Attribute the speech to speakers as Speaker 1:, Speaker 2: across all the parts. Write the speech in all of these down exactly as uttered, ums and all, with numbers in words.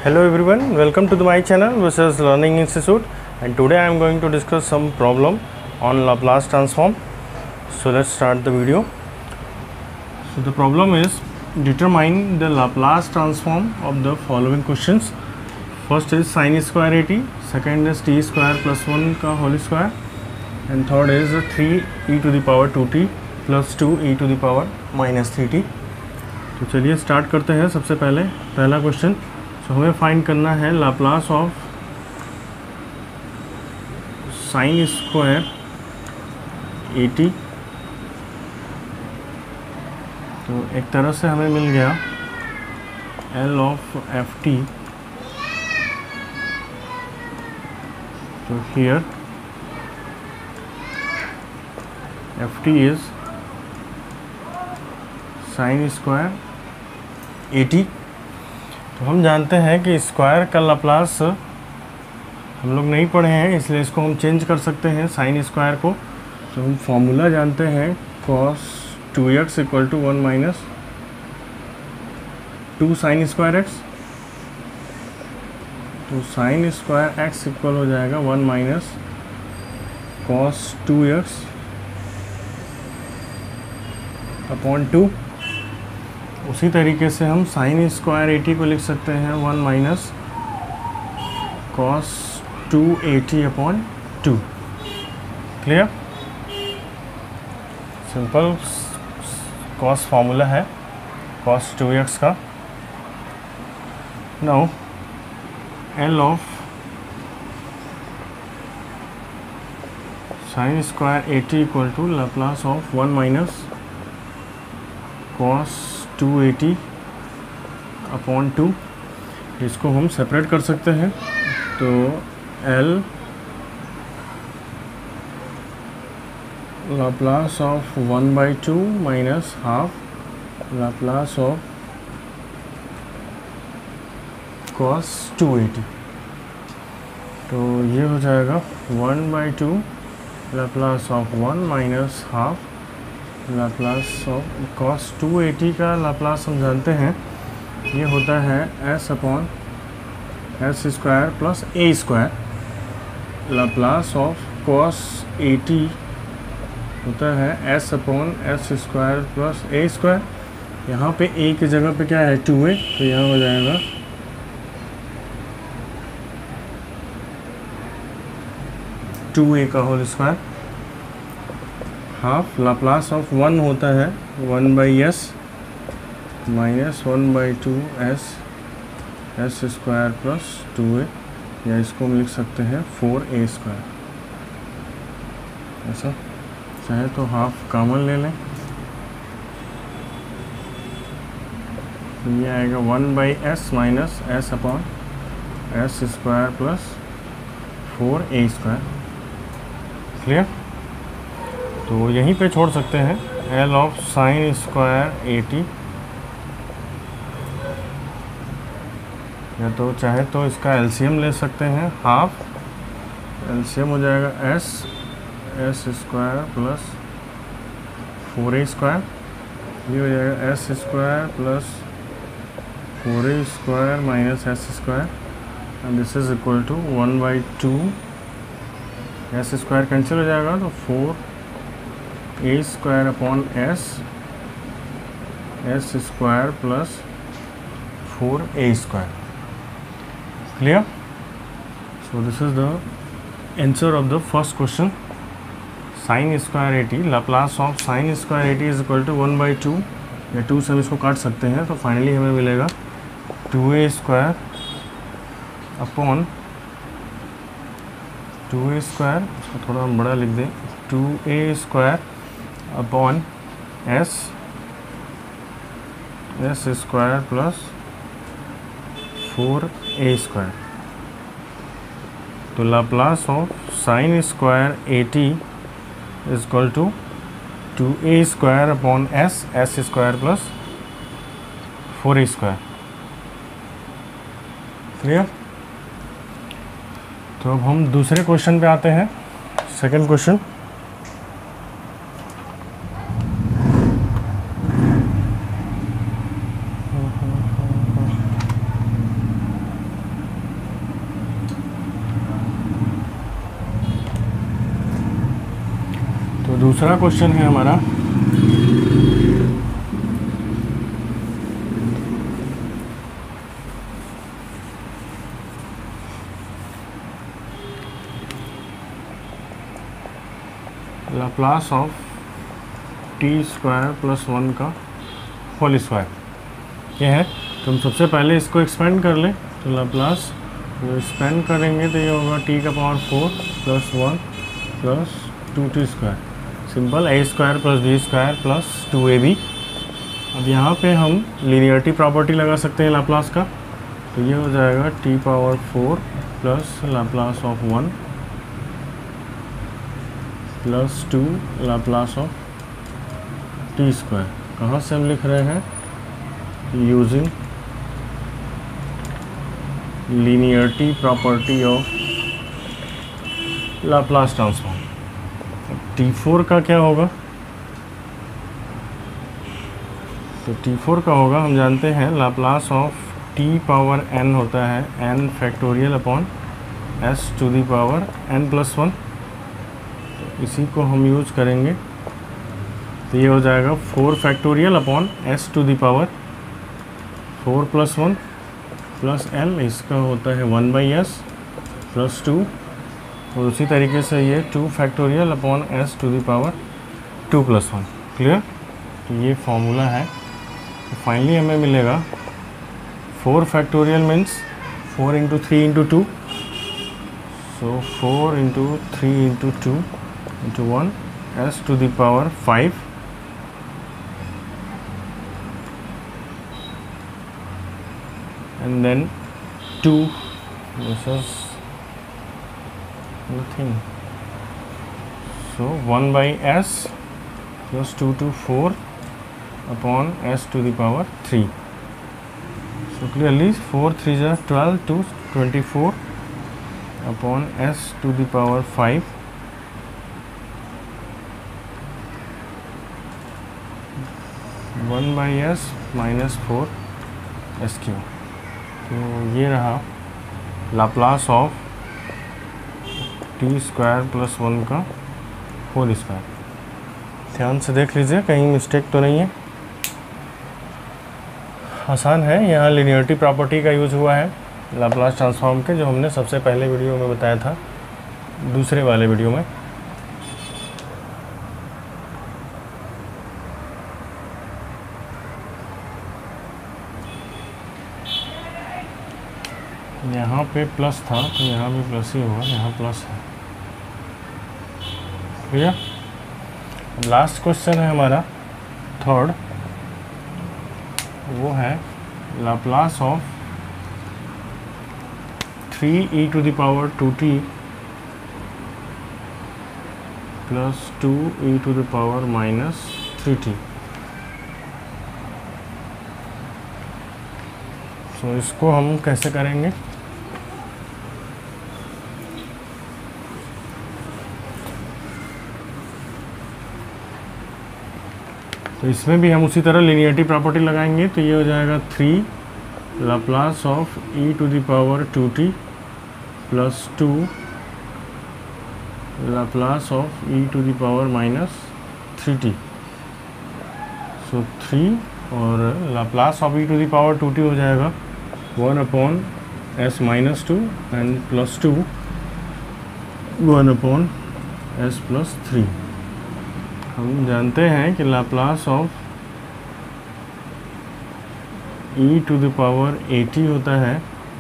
Speaker 1: Hello everyone, welcome to the, my channel which is Learning Institute, and today I am going to discuss some problem on Laplace transform. So let's start the video. So the problem is determine the Laplace transform of the following questions. First is sin square eighty, second is t square plus one का whole square, and third is three e to the power two t plus two e to the power minus three t. तो चलिए start करते हैं. सबसे पहले पहला question. सो हमें find करना है Laplace of sine square A T. तो एक तरह से हमें मिल गया एल ऑफ एफ टी. तो here F T is sine square A T. तो हम जानते हैं कि स्क्वायर का लाप्लास हम लोग नहीं पढ़े हैं, इसलिए इसको हम चेंज कर सकते हैं साइन स्क्वायर को. तो हम फॉर्मूला जानते हैं cos two X equal to one minus two sine square X. तो साइन स्क्वायर एक्स इक्वल हो जाएगा one minus cos two X upon two. उसी तरीके से हम साइन स्क्वायर एटी को लिख सकते हैं one minus cos two A T upon two. Clear? Simple cos formula है कॉस टू एक्स का. Now L of sine square A T equal to Laplace of one minus cos two A T upon two. इसको हम separate कर सकते हैं. तो L Laplace of one by two minus half Laplace of cos two A T. तो ये हो जाएगा one by two Laplace of one minus half Laplace of cos two A T का लाप्लास हम जानते हैं ये होता है S upon S square plus A square. Laplace of cos A T होता है S upon S square plus A square. यहाँ पे ए की जगह पे क्या है टू ए, तो यहाँ हो जाएगा टू ए का whole square. Half Laplace of one होता है one by S minus one by two S S square plus two A, या इसको हम लिख सकते हैं फोर ए स्क्वायर. ऐसा चाहे तो हाफ कॉमन ले लें. ये आएगा one by S minus S upon S square plus four A square. Clear? तो यहीं पे छोड़ सकते हैं L of sine square A T, या तो चाहे तो इसका एलसीएम ले सकते हैं हाफ. एलसीएम हो जाएगा S S square plus four A square. ये हो जाएगा S square plus four A square minus S square, and this is equal to one by two. S square cancel हो जाएगा तो four A square upon S S square plus four A square. Clear? So this is the answer of the first question. Sine square A T Laplace of sine square A T is equal to one by two, या two से हम इसको काट सकते हैं. तो finally हमें मिलेगा two A square upon two A square, उसको थोड़ा हम बड़ा लिख दें, two A square upon S S square plus four A square. तो Laplace of sine square A T is equal to two A square upon S S square plus four A square. Clear? तो अब हम दूसरे question पे आते हैं. Second question. दूसरा question है हमारा Laplace of T square plus one का होल स्क्वायर ये है। तो हम सबसे पहले इसको एक्सपेंड कर लें। तो लाप्लास जो एक्सपेंड करेंगे तो ये होगा टी का power four plus one plus two T square, simple A square plus B square plus two A B. अब यहाँ पे हम लीनियरिटी प्रॉपर्टी लगा सकते हैं लाप्लास का। तो ये हो जाएगा T power four plus Laplace of one plus two Laplace of T square. कहाँ से हम लिख रहे हैं? Using linearity property of Laplace transform. T four का क्या होगा? तो टी फोर का होगा, हम जानते हैं Laplace of T power n होता है n factorial upon s to the power n plus one. तो इसी को हम यूज करेंगे। तो ये हो जाएगा four factorial upon s to the power four plus one plus l, इसका होता है one by S plus two. और उसी तरीके से ये two factorial upon s to the power two plus one. Clear? तो ये फॉर्मूला है। तो फाइनली हमें मिलेगा four factorial means four into three into two, so four into three into two into one s to the power five and then two, this is nothing, so one by s plus two to four upon s to the power three. so clearly four threes are twelve to twenty-four upon s to the power five one by S minus four S cube. तो ये रहा Laplace of T square plus one का whole square. ध्यान से देख लीजिए कहीं mistake तो नहीं है, आसान है। यहाँ लीनियरिटी प्रॉपर्टी का यूज़ हुआ है लाप्लास ट्रांसफॉर्म के, जो हमने सबसे पहले वीडियो में बताया था, दूसरे वाले वीडियो में। यहाँ पे प्लस था तो यहाँ भी प्लस ही होगा, यहाँ प्लस है। क्लियर? लास्ट क्वेश्चन है हमारा थर्ड, वो है Laplace of three E to the power two T plus two E to the power minus three T. So इसको हम कैसे करेंगे? तो इसमें भी हम उसी तरह लीनियरिटी प्रॉपर्टी लगाएंगे। तो ये हो जाएगा three Laplace of E to the power two T plus two Laplace of E to the power minus three T. So three और Laplace of E to the power two T हो जाएगा one upon S minus two and plus two one upon S plus three. हम जानते हैं कि Laplace of e to the power A T होता है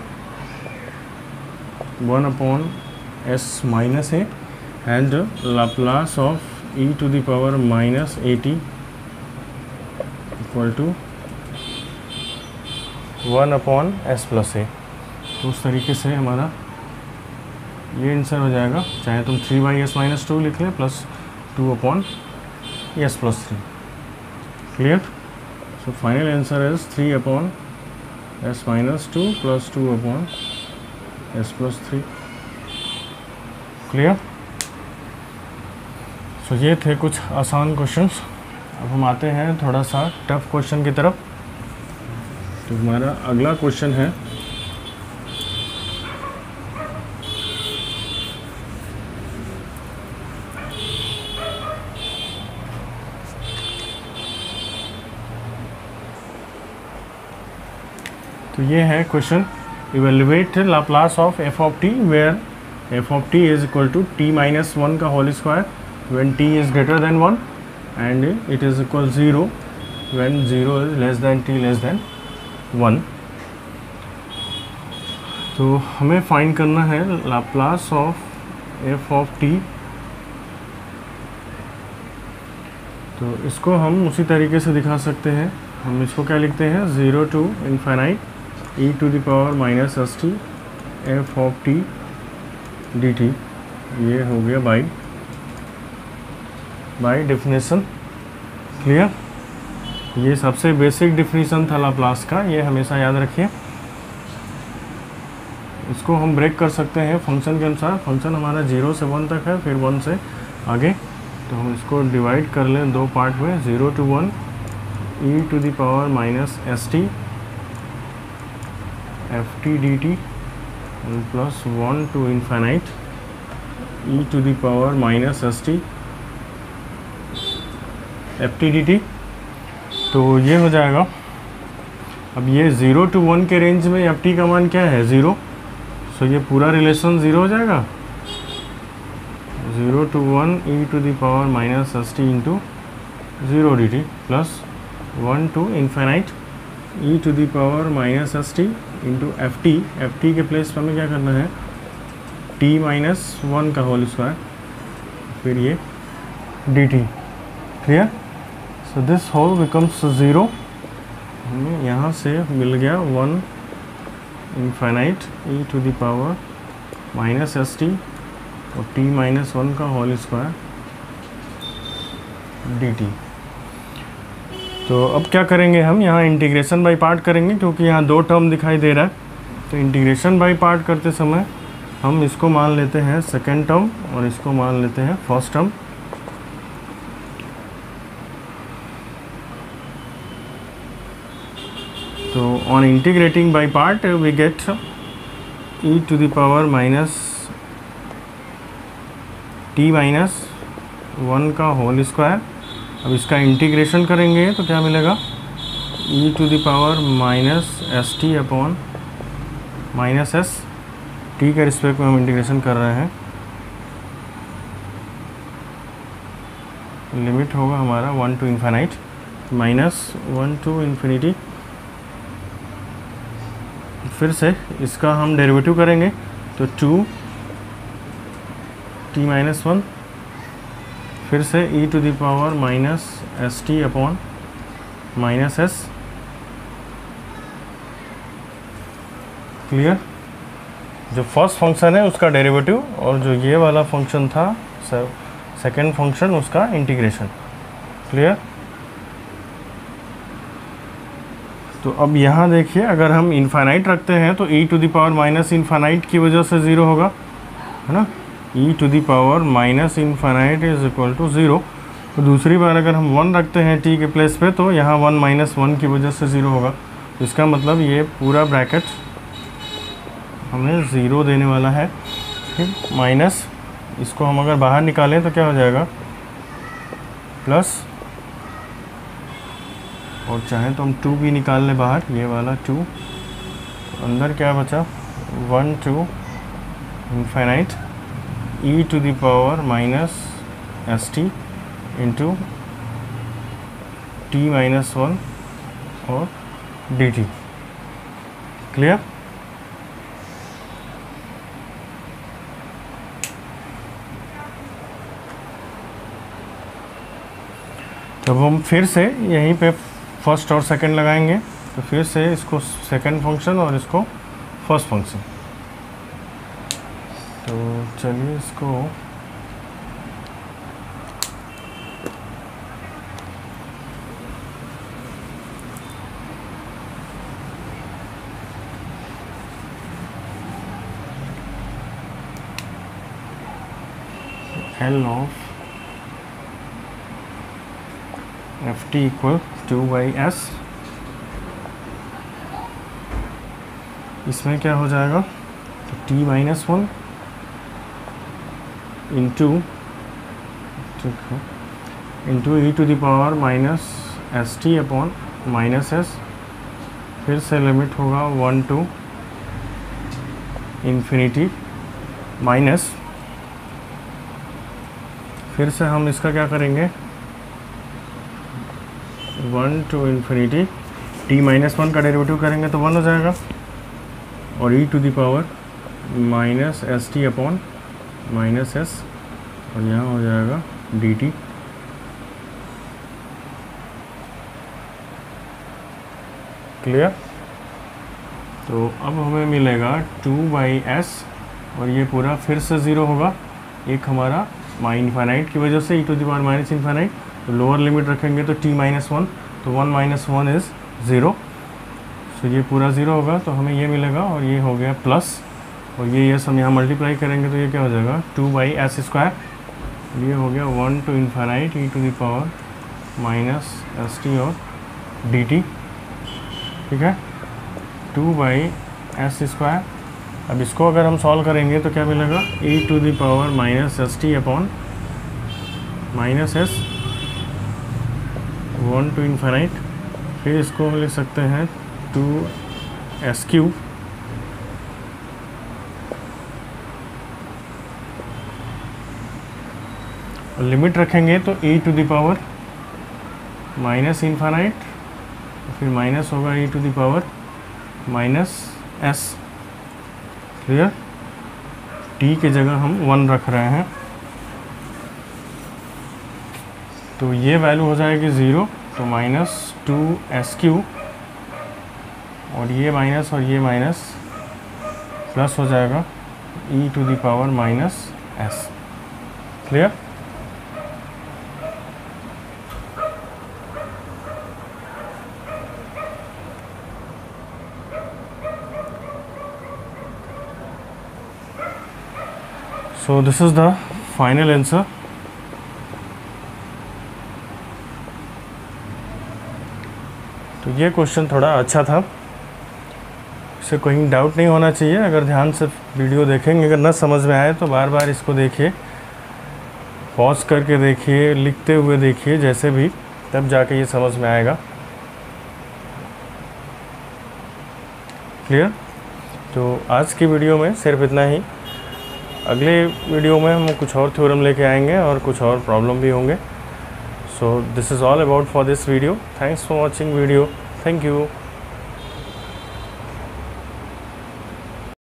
Speaker 1: one upon S minus A and Laplace of e to the power minus A T equal to one upon S plus A. तो उस तरीके से हमारा ये आंसर हो जाएगा, चाहे तुम three by S minus two लिख लें plus two upon S plus three. Clear? So final answer is three upon S minus two plus two upon S plus three. Clear? So ये थे कुछ आसान क्वेश्चंस। अब हम आते हैं थोड़ा सा टफ क्वेश्चन की तरफ। तो हमारा अगला क्वेश्चन है तो ये है question, evaluate Laplace of F of T where F of T is equal to T minus one का whole square when T is greater than one and it is equal zero when zero is less than T less than one. तो हमें find करना है Laplace of F of T. तो इसको हम उसी तरीके से दिखा सकते हैं। हम इसको क्या लिखते हैं, zero to infinite E to the power minus S T F of T D T. ये हो गया बाई बाई डेफिनेशन। क्लियर? ये सबसे बेसिक डेफिनेशन था लाप्लास का, ये हमेशा याद रखिए। इसको हम ब्रेक कर सकते हैं फंक्शन के अनुसार। फंक्शन हमारा जीरो से वन तक है, फिर वन से आगे। तो हम इसको डिवाइड कर लें दो पार्ट में, zero to one E to the power minus S T F T D T plus one to infinite E to the power minus S T F T D T. तो ये हो जाएगा। अब ये ज़ीरो टू वन के range में F T का मान क्या है, ज़ीरो। सो ये पूरा रिलेशन ज़ीरो हो जाएगा, zero to one E to the power minus S T into zero D T plus one to infinite E to the power minus S T into F T. F T के place पर हमें क्या करना है, T minus one का whole square, फिर ये D T. Clear? So this whole becomes zero. हमें यहाँ से मिल गया one infinite E to the power minus S t और टी माइनस वन का होल स्क्वायर डी टी। तो अब क्या करेंगे हम, यहाँ इंटीग्रेशन बाय पार्ट करेंगे, क्योंकि यहाँ दो टर्म दिखाई दे रहा है। तो इंटीग्रेशन बाय पार्ट करते समय हम इसको मान लेते हैं सेकेंड टर्म और इसको मान लेते हैं फर्स्ट टर्म। तो on integrating by part we get E to the power minus T minus one का होल स्क्वायर। अब इसका इंटीग्रेशन करेंगे तो क्या मिलेगा, ई to the power minus S T upon minus S. T के रिस्पेक्ट में हम इंटीग्रेशन कर रहे हैं। लिमिट होगा हमारा one to infinity minus one to infinity. फिर से इसका हम डेरिवेटिव करेंगे तो टू टी माइनस वन, फिर से ई to the power minus S T upon minus S. Clear? जो फर्स्ट फंक्शन है उसका डेरिवेटिव और जो ये वाला फंक्शन था सेकेंड फंक्शन उसका इंटीग्रेशन। क्लियर? तो अब यहाँ देखिए, अगर हम इनफाइनाइट रखते हैं तो e to the power minus infinite की वजह से ज़ीरो होगा, है ना। e to the power minus infinite is equal to zero. तो दूसरी बार अगर हम वन रखते हैं t के प्लेस पे तो यहाँ वन माइनस वन की वजह से ज़ीरो होगा। तो इसका मतलब ये पूरा ब्रैकेट हमें ज़ीरो देने वाला है। फिर माइनस इसको हम अगर बाहर निकालें तो क्या हो जाएगा, प्लस, और चाहें तो हम टू भी निकाल लें बाहर, ये वाला टू। तो अंदर क्या बचा, one to infinite E to the power minus S T into T minus one और डी टी। क्लियर? तब हम फिर से यहीं पे फर्स्ट और सेकंड लगाएंगे। तो फिर से इसको सेकंड फंक्शन और इसको फर्स्ट फंक्शन। तो चलिए इसको L of F T equal to by S. इसमें क्या हो जाएगा, तो टी माइनस वन इंटू ठीक है into E to the power minus S T upon minus S फिर से लिमिट होगा वन टू इन्फिनिटी माइनस, फिर से हम इसका क्या करेंगे, one to infinity T minus one का डेरिवेटिव करेंगे तो वन हो जाएगा, और E to the power minus S T upon minus S, और यहाँ हो जाएगा डी टी। क्लियर? तो अब हमें मिलेगा टू बाई एस, और ये पूरा फिर से ज़ीरो होगा, एक हमारा माइ इन्फाइनाइट की वजह से ई to the power minus infinite, तो लोअर लिमिट रखेंगे तो टी माइनस वन, तो one minus one is zero, so ये पूरा ज़ीरो होगा, तो हमें ये मिलेगा, और ये हो गया प्लस, और ये यस हम यहाँ मल्टीप्लाई करेंगे तो ये क्या हो जाएगा, टू बाई एस स्क्वायर, ये हो गया one to infinite e to the power minus S t और डी टी। ठीक है, टू बाई एस स्क्वायर। अब इसको अगर हम सॉल्व करेंगे तो क्या मिलेगा, ई to the power minus S T upon minus s, one to infinite, फिर इसको हम लिख सकते हैं टू एस क्यूब, और लिमिट रखेंगे तो e to the power minus infinite, फिर माइनस होगा e to the power minus S. Clear? T की जगह हम वन रख रहे हैं, तो ये वैल्यू हो जाएगी ज़ीरो, तो माइनस टू एस क्यू, और ये माइनस और ये माइनस प्लस हो जाएगा e to the power minus S. Clear? So this is the final answer. तो ये क्वेश्चन थोड़ा अच्छा था, इससे कोई डाउट नहीं होना चाहिए। अगर ध्यान से वीडियो देखेंगे, अगर ना समझ में आए तो बार बार इसको देखिए, पॉज करके देखिए, लिखते हुए देखिए, जैसे भी, तब जाके ये समझ में आएगा। क्लियर? तो आज की वीडियो में सिर्फ इतना ही। अगले वीडियो में हम कुछ और थ्योरम लेके आएंगे और कुछ और प्रॉब्लम भी होंगे। So this is all about for this video. Thanks for watching video. Thank you.